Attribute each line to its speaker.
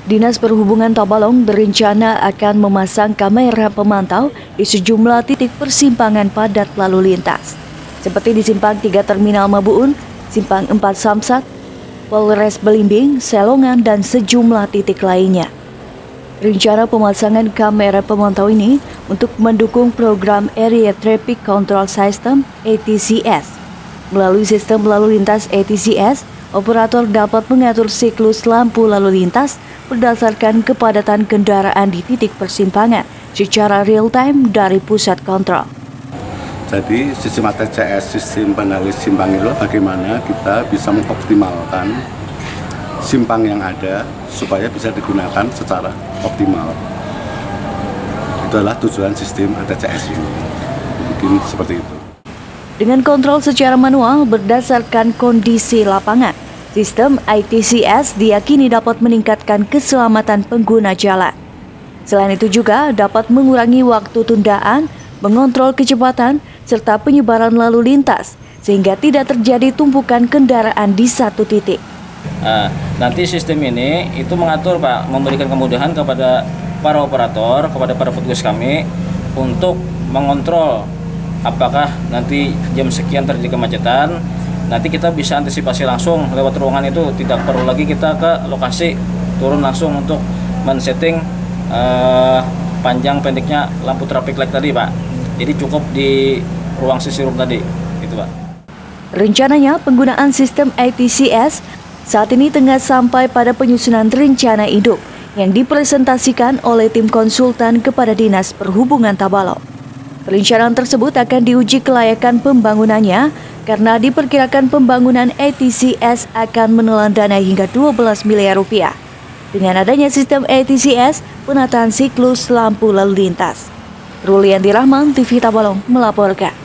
Speaker 1: Dinas Perhubungan Tabalong berencana akan memasang kamera pemantau di sejumlah titik persimpangan padat lalu lintas, seperti di Simpang 3 Terminal Mabuun, Simpang 4 Samsat, Polres Belimbing, Selongan, dan sejumlah titik lainnya. Rencana pemasangan kamera pemantau ini untuk mendukung program Area Traffic Control System (ATCS). Melalui sistem lalu lintas ATCS, operator dapat mengatur siklus lampu lalu lintas berdasarkan kepadatan kendaraan di titik persimpangan secara real-time dari pusat kontrol.
Speaker 2: Jadi sistem ATCS, sistem pengendali simpang itu bagaimana kita bisa mengoptimalkan simpang yang ada supaya bisa digunakan secara optimal. Itu adalah tujuan sistem ATCS ini. Mungkin seperti itu.
Speaker 1: Dengan kontrol secara manual berdasarkan kondisi lapangan, sistem ATCS diyakini dapat meningkatkan keselamatan pengguna jalan. Selain itu juga dapat mengurangi waktu tundaan, mengontrol kecepatan, serta penyebaran lalu lintas, sehingga tidak terjadi tumpukan kendaraan di satu titik.
Speaker 3: Nanti sistem ini itu mengatur, Pak, memberikan kemudahan kepada para operator, kepada para petugas kami untuk mengontrol apakah nanti jam sekian terjadi kemacetan. Nanti kita bisa antisipasi langsung lewat ruangan itu, tidak perlu lagi kita ke lokasi turun langsung untuk men-setting panjang pendeknya lampu traffic light tadi, Pak. Jadi cukup di ruang sisi room tadi, gitu, Pak.
Speaker 1: Rencananya penggunaan sistem ATCS saat ini tengah sampai pada penyusunan rencana induk yang dipresentasikan oleh tim konsultan kepada Dinas Perhubungan Tabalong. Perencanaan tersebut akan diuji kelayakan pembangunannya karena diperkirakan pembangunan ATCS akan menelan dana hingga 12 miliar rupiah. Dengan adanya sistem ATCS, penataan siklus lampu lalu lintas. Rulianti Rahman, TV Tabalong melaporkan.